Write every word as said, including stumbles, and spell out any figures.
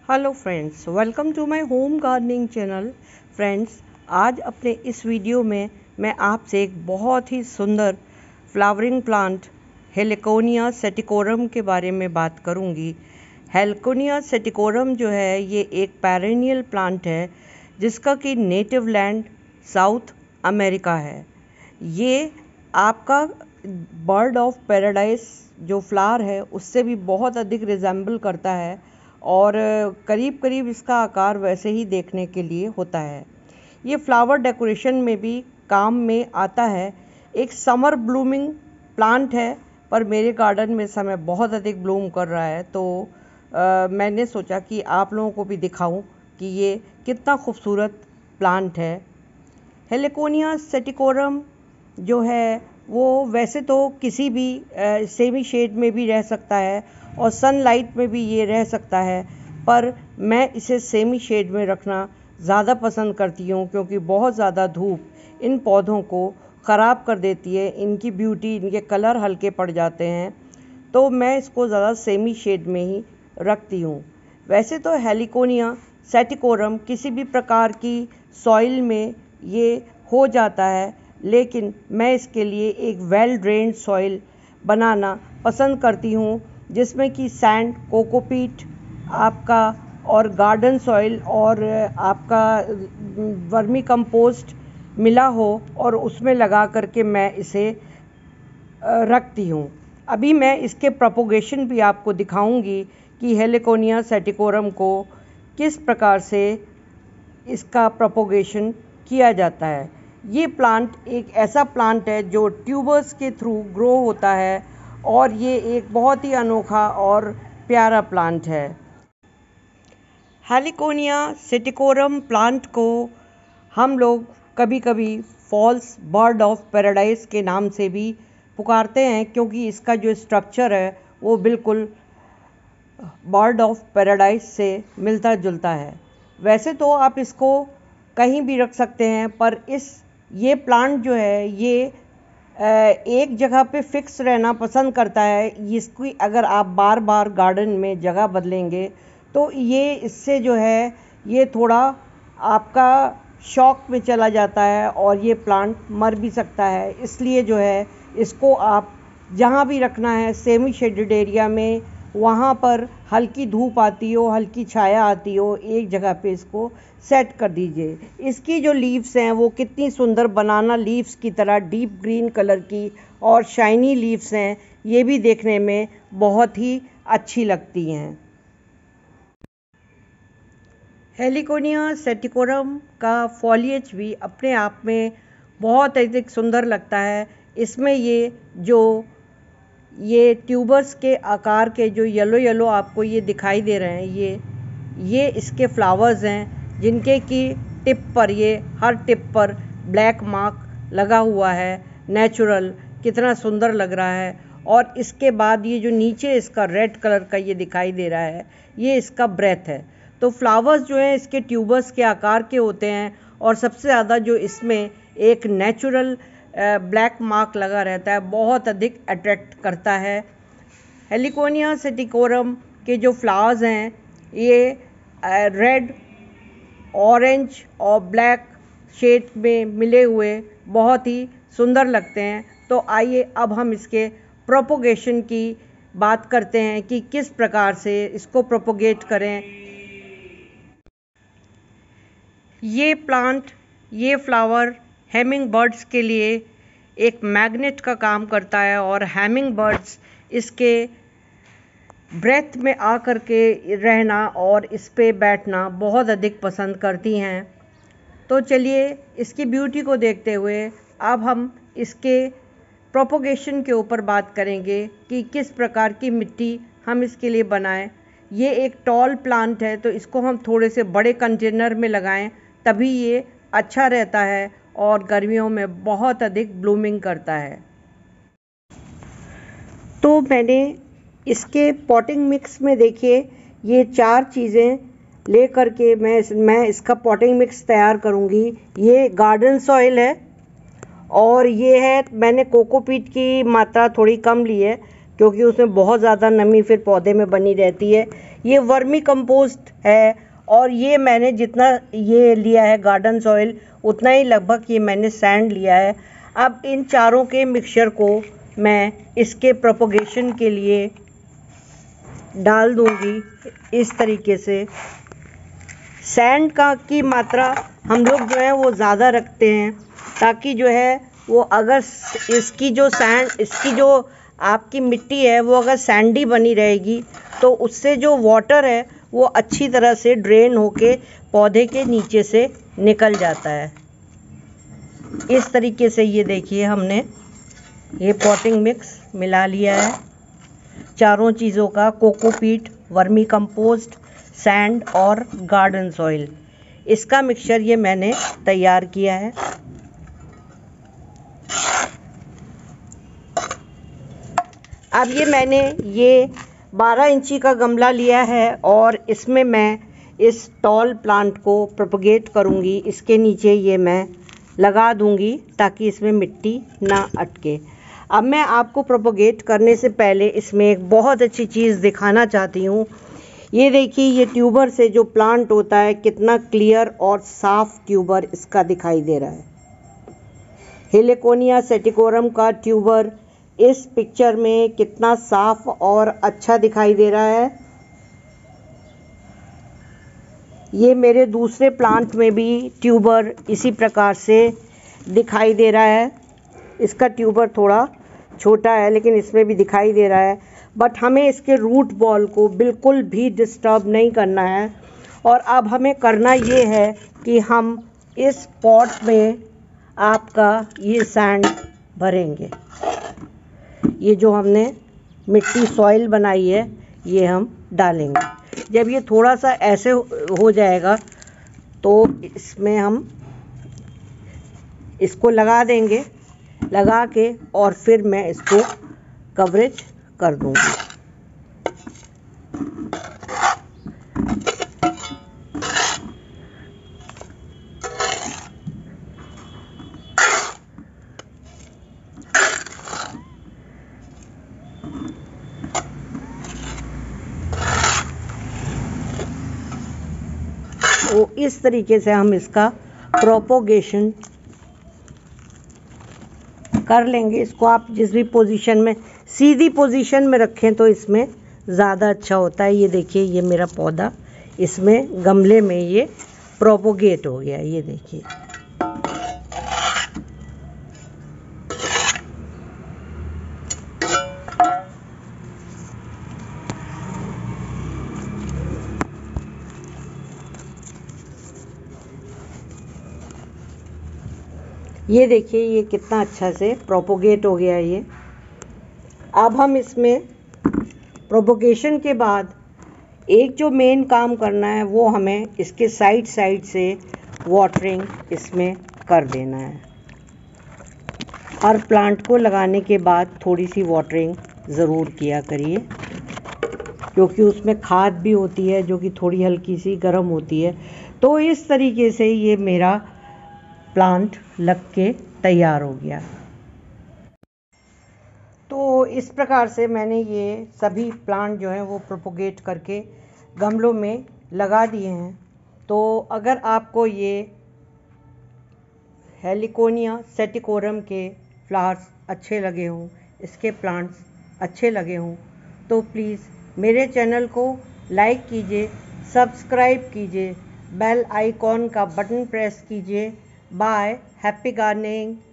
Hello friends, welcome to my home gardening channel. Friends, आज अपने इस वीडियो में मैं आपसे एक बहुत ही सुंदर फ्लावरिंग प्लांट हेलिकोनिया सेटिकोरम के बारे में बात करूंगी। हेलिकोनिया सेटिकोरम जो है ये एक पेरेनियल प्लांट है जिसका कि नेटिव लैंड साउथ अमेरिका है। ये आपका बर्ड ऑफ पैराडाइज जो फ्लावर है उससे भी बहुत अधिक रिजेंबल करता है और करीब करीब इसका आकार वैसे ही देखने के लिए होता है। ये फ्लावर डेकोरेशन में भी काम में आता है। एक समर ब्लूमिंग प्लांट है, पर मेरे गार्डन में इस समय बहुत अधिक ब्लूम कर रहा है, तो आ, मैंने सोचा कि आप लोगों को भी दिखाऊं कि ये कितना खूबसूरत प्लांट है। हेलिकोनिया सेटिकोरम जो है वो वैसे तो किसी भी सेमी शेड में भी रह सकता है और सनलाइट में भी ये रह सकता है, पर मैं इसे सेमी शेड में रखना ज़्यादा पसंद करती हूँ क्योंकि बहुत ज़्यादा धूप इन पौधों को ख़राब कर देती है। इनकी ब्यूटी, इनके कलर हल्के पड़ जाते हैं, तो मैं इसको ज़्यादा सेमी शेड में ही रखती हूँ। वैसे तो हेलिकोनिया सेटिकोरम किसी भी प्रकार की सॉइल में ये हो जाता है, लेकिन मैं इसके लिए एक वेल ड्रेन्ड सॉइल बनाना पसंद करती हूँ जिसमें कि सैंड, कोकोपीट आपका और गार्डन सॉइल और आपका वर्मी कंपोस्ट मिला हो और उसमें लगा करके मैं इसे रखती हूँ। अभी मैं इसके प्रोपोगेशन भी आपको दिखाऊंगी कि हेलिकोनिया सेटिकोरम को किस प्रकार से इसका प्रोपोगेशन किया जाता है। ये प्लांट एक ऐसा प्लांट है जो ट्यूबर्स के थ्रू ग्रो होता है और ये एक बहुत ही अनोखा और प्यारा प्लांट है। हेलिकोनिया सेटिकोरम प्लांट को हम लोग कभी कभी फॉल्स बर्ड ऑफ पैराडाइज के नाम से भी पुकारते हैं, क्योंकि इसका जो स्ट्रक्चर है वो बिल्कुल बर्ड ऑफ पैराडाइज से मिलता जुलता है। वैसे तो आप इसको कहीं भी रख सकते हैं, पर इस ये प्लांट जो है ये एक जगह पे फिक्स रहना पसंद करता है। इसकी अगर आप बार बार गार्डन में जगह बदलेंगे तो ये इससे जो है ये थोड़ा आपका शॉक में चला जाता है और ये प्लांट मर भी सकता है। इसलिए जो है इसको आप जहाँ भी रखना है सेमी शेडेड एरिया में, वहाँ पर हल्की धूप आती हो, हल्की छाया आती हो, एक जगह पे इसको सेट कर दीजिए। इसकी जो लीव्स हैं वो कितनी सुंदर बनाना लीव्स की तरह डीप ग्रीन कलर की और शाइनी लीव्स हैं, ये भी देखने में बहुत ही अच्छी लगती हैं। हेलिकोनिया सेटिकोरम का फॉलिएज भी अपने आप में बहुत अधिक सुंदर लगता है। इसमें ये जो ये ट्यूबर्स के आकार के जो येलो येलो आपको ये दिखाई दे रहे हैं, ये ये इसके फ्लावर्स हैं जिनके की टिप पर, ये हर टिप पर ब्लैक मार्क लगा हुआ है। नेचुरल कितना सुंदर लग रहा है। और इसके बाद ये जो नीचे इसका रेड कलर का ये दिखाई दे रहा है, ये इसका ब्रेथ है। तो फ्लावर्स जो हैं इसके ट्यूबर्स के आकार के होते हैं और सबसे ज़्यादा जो इसमें एक नेचुरल ब्लैक मार्क लगा रहता है, बहुत अधिक अट्रैक्ट करता है। हेलिकोनिया सेटिकोरम के जो फ्लावर्स हैं ये रेड, ऑरेंज और ब्लैक शेड में मिले हुए बहुत ही सुंदर लगते हैं। तो आइए अब हम इसके प्रोपोगेशन की बात करते हैं कि किस प्रकार से इसको प्रोपोगेट करें। ये प्लांट, ये फ्लावर हैमिंग बर्ड्स के लिए एक मैग्नेट का काम करता है और हैमिंग बर्ड्स इसके ब्रेथ में आ कर के रहना और इस पे बैठना बहुत अधिक पसंद करती हैं। तो चलिए इसकी ब्यूटी को देखते हुए अब हम इसके प्रोपोगेशन के ऊपर बात करेंगे कि किस प्रकार की मिट्टी हम इसके लिए बनाएं। ये एक टॉल प्लांट है, तो इसको हम थोड़े से बड़े कंटेनर में लगाएं, तभी ये अच्छा रहता है और गर्मियों में बहुत अधिक ब्लूमिंग करता है। तो मैंने इसके पॉटिंग मिक्स में देखिए ये चार चीज़ें ले करके मैं मैं इसका पॉटिंग मिक्स तैयार करूँगी। ये गार्डन सॉइल है और ये है, मैंने कोकोपीट की मात्रा थोड़ी कम ली है क्योंकि उसमें बहुत ज़्यादा नमी फिर पौधे में बनी रहती है। ये वर्मी कंपोस्ट है और ये मैंने जितना ये लिया है गार्डन सॉइल उतना ही लगभग ये मैंने सैंड लिया है। अब इन चारों के मिक्सचर को मैं इसके प्रोपोगेशन के लिए डाल दूंगी इस तरीके से। सैंड का की मात्रा हम लोग जो है वो ज़्यादा रखते हैं ताकि जो है वो अगर इसकी जो सैंड इसकी जो आपकी मिट्टी है वो अगर सैंडी बनी रहेगी तो उससे जो वाटर है वो अच्छी तरह से ड्रेन होके पौधे के नीचे से निकल जाता है। इस तरीके से ये देखिए हमने ये पॉटिंग मिक्स मिला लिया है चारों चीज़ों का, कोकोपीट, वर्मी कंपोस्ट, सैंड और गार्डन सॉइल। इसका मिक्सचर ये मैंने तैयार किया है। अब ये मैंने ये बारह इंची का गमला लिया है और इसमें मैं इस टॉल प्लांट को प्रोपगेट करूँगी। इसके नीचे ये मैं लगा दूँगी ताकि इसमें मिट्टी ना अटके। अब मैं आपको प्रोपगेट करने से पहले इसमें एक बहुत अच्छी चीज़ दिखाना चाहती हूँ। ये देखिए ये ट्यूबर से जो प्लांट होता है कितना क्लियर और साफ ट्यूबर इसका दिखाई दे रहा है। हेलिकोनिया सेटिकोरम का ट्यूबर इस पिक्चर में कितना साफ और अच्छा दिखाई दे रहा है। ये मेरे दूसरे प्लांट में भी ट्यूबर इसी प्रकार से दिखाई दे रहा है। इसका ट्यूबर थोड़ा छोटा है लेकिन इसमें भी दिखाई दे रहा है, बट हमें इसके रूट बॉल को बिल्कुल भी डिस्टर्ब नहीं करना है। और अब हमें करना ये है कि हम इस पॉट में आपका ये सैंड भरेंगे। ये जो हमने मिट्टी सॉइल बनाई है ये हम डालेंगे। जब ये थोड़ा सा ऐसे हो जाएगा तो इसमें हम इसको लगा देंगे, लगा के और फिर मैं इसको कवरेज कर दूंगी। तो इस तरीके से हम इसका प्रोपोगेशन कर लेंगे। इसको आप जिस भी पोजीशन में, सीधी पोजीशन में रखें तो इसमें ज़्यादा अच्छा होता है। ये देखिए ये मेरा पौधा इसमें गमले में ये प्रोपोगेट हो गया। ये देखिए ये देखिए ये कितना अच्छा से प्रोपोगेट हो गया ये। अब हम इसमें प्रोपोगेशन के बाद एक जो मेन काम करना है वो हमें इसके साइड साइड से वाटरिंग इसमें कर देना है। हर प्लांट को लगाने के बाद थोड़ी सी वाटरिंग ज़रूर किया करिए क्योंकि उसमें खाद भी होती है जो कि थोड़ी हल्की सी गर्म होती है। तो इस तरीके से ये मेरा प्लांट लग के तैयार हो गया। तो इस प्रकार से मैंने ये सभी प्लांट जो हैं वो प्रोपोगेट करके गमलों में लगा दिए हैं। तो अगर आपको ये हेलिकोनिया सेटिकोरम के फ्लावर्स अच्छे लगे हों, इसके प्लांट्स अच्छे लगे हों, तो प्लीज़ मेरे चैनल को लाइक कीजिए, सब्सक्राइब कीजिए, बेल आइकॉन का बटन प्रेस कीजिए। Bye, happy gardening.